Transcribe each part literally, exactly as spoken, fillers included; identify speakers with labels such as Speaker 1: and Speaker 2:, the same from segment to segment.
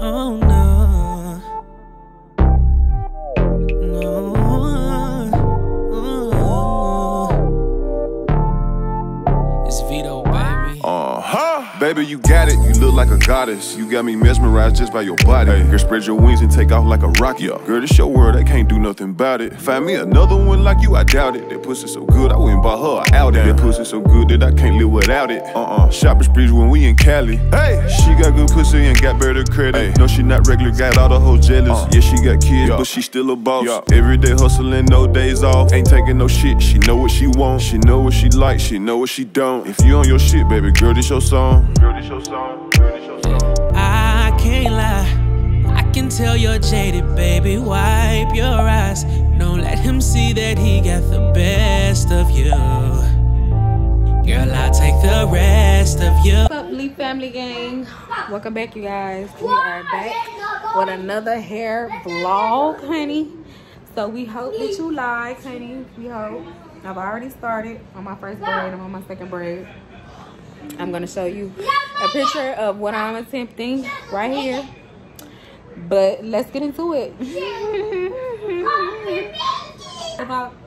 Speaker 1: Oh no, no. Oh. It's Vito, baby.
Speaker 2: Uh huh. Baby, you got it. You look like a goddess. You got me mesmerized just by your body. Hey. Girl, spread your wings and take off like a rocket. Yeah. Girl, this your world. I can't do nothing about it. Find me another one like you, I doubt it. That pussy so good, I went and bought her an Audi. That pussy so good that I can't live without it. Uh-uh. Shopping sprees when we in Cali. Hey. She got good pussy and got better credit. Hey. No, she not regular, got all the hoes jealous. Uh. Yeah, she got kids, yeah. But she still a boss. Yeah. Every day hustling, no days off. Ain't taking no shit. She know what she want. She know what she like. She know what she don't. If you on your shit, baby girl, this your song. Girl, this your song. Girl, this your song.
Speaker 1: I can't lie. I can tell you're jaded, baby. Wipe your eyes. Don't let him see that he got the best of you. Girl, I'll take the rest of you.
Speaker 3: What's up, Leaf Family Gang? Welcome back, you guys. We are back with another hair vlog, honey. So we hope that you like, honey. We hope. I've already started on my first braid. I'm on my second braid. I'm gonna show you a picture of what I'm attempting right here. But let's get into it. About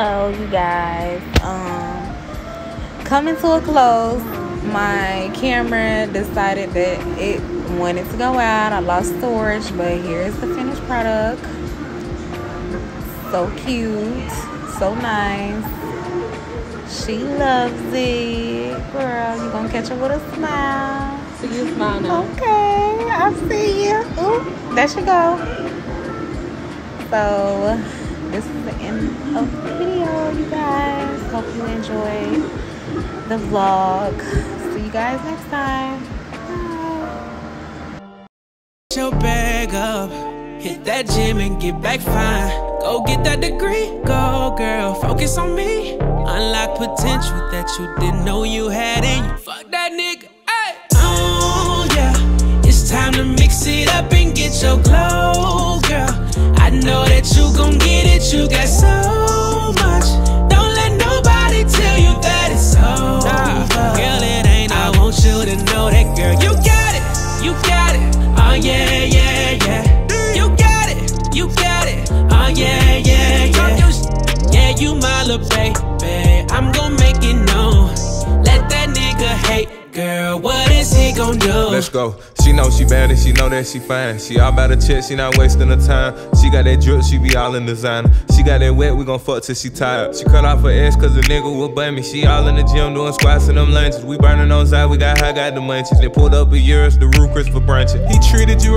Speaker 3: So you guys, um, coming to a close. My camera decided that it wanted to go out. I lost storage, but here's the finished product. So cute, so nice. She loves it. Girl, you gonna catch her with a smile.
Speaker 4: See you smile now.
Speaker 3: Okay, I see you. Ooh, there she go. So this is the end of the video, you guys. Hope you enjoyed the vlog. See you guys next time. Bye.
Speaker 1: Your bag up, hit that gym and get back fine. Go get that degree, go girl, focus on me. Unlock potential that you didn't know you had in you. Fuck that nigga, ay. Oh yeah, it's time to mix it up and get your glow, girl. I know that you gon' get it, you got so much. Don't let nobody tell you that it's over. Girl, it ain't, I want you to know that, girl. You got it, you got it, oh yeah, yeah, yeah. You got it, you got it, oh yeah, yeah, yeah. Yeah, you my little baby, I'm gon' make it known. Let that nigga hate, girl, what is he gon' do?
Speaker 5: Let's go. She know she bad and she know that she fine. She all about her check, she not wasting her time. She got that drip, she be all in designer. She got that wet, we gon' fuck till she tired. She cut off her ass cause the nigga will butt me. She all in the gym doing squats and them lunges. We burning on side, we got high, got the munchies. They pulled up a year, it's the roof, Chris for brunching. He treated you